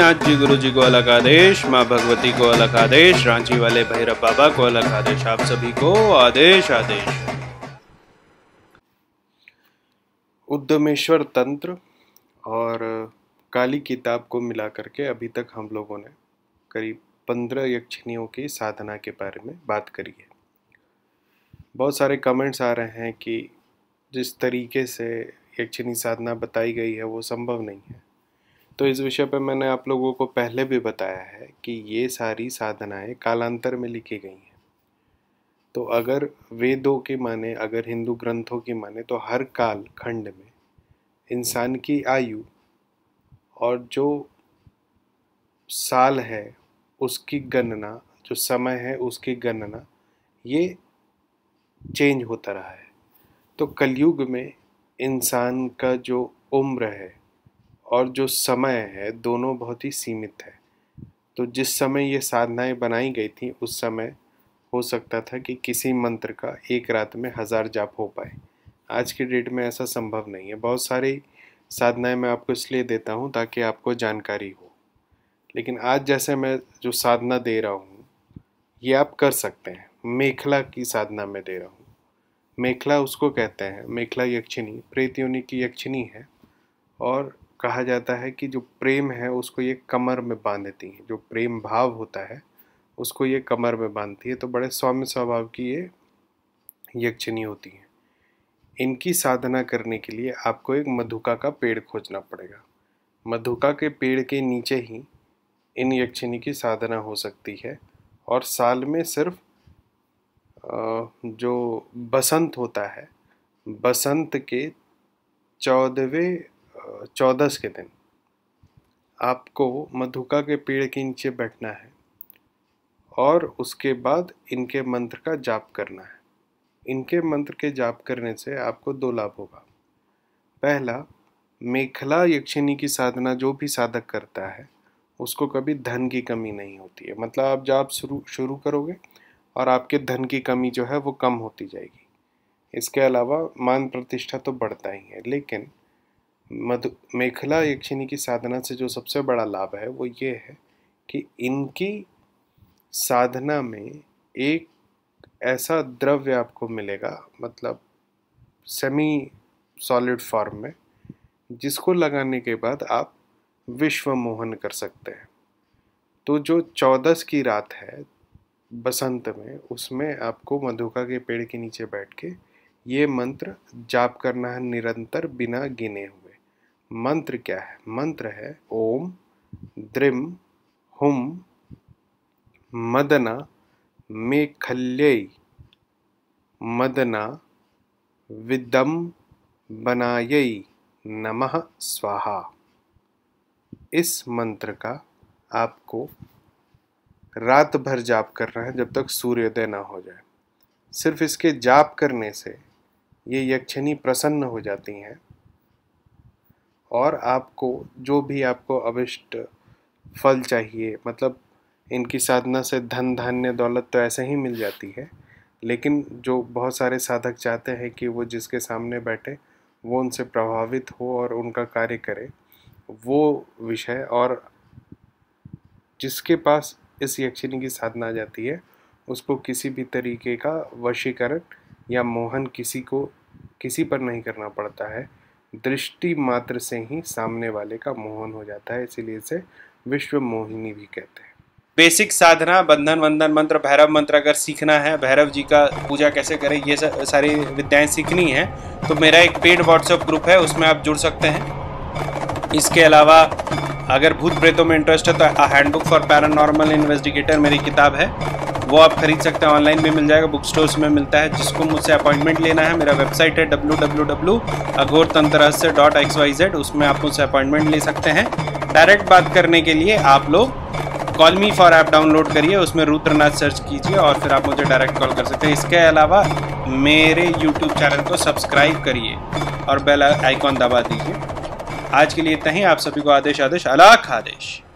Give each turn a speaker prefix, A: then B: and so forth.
A: नाथ जी गुरु जी को अलग आदेश, माँ भगवती को अलग आदेश, रांची वाले भैरव बाबा को अलग आदेश, आप सभी को आदेश आदेश। उद्यमेश्वर तंत्र और काली किताब को मिला करके अभी तक हम लोगों ने करीब 15 यक्षिणियों की साधना के बारे में बात करी है। बहुत सारे कमेंट्स आ रहे हैं कि जिस तरीके से यक्षिणी साधना बताई गई है वो संभव नहीं है। तो इस विषय पर मैंने आप लोगों को पहले भी बताया है कि ये सारी साधनाएं कालांतर में लिखी गई हैं। तो अगर वेदों की माने, अगर हिंदू ग्रंथों की माने, तो हर काल खंड में इंसान की आयु और जो साल है उसकी गणना, जो समय है उसकी गणना, ये चेंज होता रहा है। तो कलयुग में इंसान का जो उम्र है और जो समय है दोनों बहुत ही सीमित है। तो जिस समय ये साधनाएं बनाई गई थी उस समय हो सकता था कि किसी मंत्र का एक रात में 1000 जाप हो पाए। आज की डेट में ऐसा संभव नहीं है। बहुत सारी साधनाएं मैं आपको इसलिए देता हूँ ताकि आपको जानकारी हो, लेकिन आज जैसे मैं जो साधना दे रहा हूँ ये आप कर सकते हैं। मेखला की साधना में दे रहा हूँ। मेखला उसको कहते हैं, मेखला यक्षिणी प्रेत योनि की यक्षिणी है और कहा जाता है कि जो प्रेम है उसको ये कमर में बांधती है। जो प्रेम भाव होता है उसको ये कमर में बांधती है। तो बड़े सौम्य स्वभाव की ये यक्षिणी होती है। इनकी साधना करने के लिए आपको एक मधुका का पेड़ खोजना पड़ेगा। मधुका के पेड़ के नीचे ही इन यक्षिणी की साधना हो सकती है। और साल में सिर्फ जो बसंत होता है, बसंत के 14 के दिन आपको मधुका के पेड़ के नीचे बैठना है और उसके बाद इनके मंत्र का जाप करना है। इनके मंत्र के जाप करने से आपको 2 लाभ होगा। पहला, मेखला यक्षिणी की साधना जो भी साधक करता है उसको कभी धन की कमी नहीं होती है। मतलब आप जाप शुरू करोगे और आपके धन की कमी जो है वो कम होती जाएगी। इसके अलावा मान प्रतिष्ठा तो बढ़ता ही है। लेकिन मेखला यक्षिणी की साधना से जो सबसे बड़ा लाभ है वो ये है कि इनकी साधना में एक ऐसा द्रव्य आपको मिलेगा, मतलब सेमी सॉलिड फॉर्म में, जिसको लगाने के बाद आप विश्व मोहन कर सकते हैं। तो जो 14 की रात है बसंत में, उसमें आपको मधुका के पेड़ के नीचे बैठ के ये मंत्र जाप करना है निरंतर, बिना गिने हुए। मंत्र क्या है? मंत्र है ओम द्रिम हुम मदना मेखल्यै मदना विदम बनायै नमः स्वाहा। इस मंत्र का आपको रात भर जाप करना है जब तक सूर्योदय ना हो जाए। सिर्फ इसके जाप करने से ये यक्षिणी प्रसन्न हो जाती हैं और आपको जो भी आपको अभिष्ट फल चाहिए, मतलब इनकी साधना से धन धान्य दौलत तो ऐसे ही मिल जाती है, लेकिन जो बहुत सारे साधक चाहते हैं कि वो जिसके सामने बैठे वो उनसे प्रभावित हो और उनका कार्य करे, वो विषय। और जिसके पास इस यक्षिणी की साधना आ जाती है उसको किसी भी तरीके का वशीकरण या मोहन किसी पर नहीं करना पड़ता है। दृष्टि मात्र से ही सामने वाले का मोहन हो जाता है। इसीलिए इसे विश्व मोहिनी भी कहते हैं। बेसिक साधना, बंधन वंदन मंत्र, भैरव मंत्र अगर सीखना है, भैरव जी का पूजा कैसे करें, ये सारी विद्याएं सीखनी है तो मेरा एक पेड व्हाट्सएप ग्रुप है, उसमें आप जुड़ सकते हैं। इसके अलावा अगर भूत प्रेतों में इंटरेस्ट है तो हैंडबुक फॉर पैरानॉर्मल इन्वेस्टिगेटर मेरी किताब है, वो आप खरीद सकते हैं। ऑनलाइन भी मिल जाएगा, बुक स्टोर्स में मिलता है। जिसको मुझसे अपॉइंटमेंट लेना है, मेरा वेबसाइट है www.agortantrahasya.xyz, उसमें आप मुझसे अपॉइंटमेंट ले सकते हैं। डायरेक्ट बात करने के लिए आप लोग call me for app download करिए, उसमें रुद्रनाथ सर्च कीजिए और फिर आप मुझे डायरेक्ट कॉल कर सकते हैं। इसके अलावा मेरे यूट्यूब चैनल को सब्सक्राइब करिए और बेल आइकॉन दबा दीजिए। आज के लिए इतना ही। आप सभी को आदेश आदेश, अलख आदेश।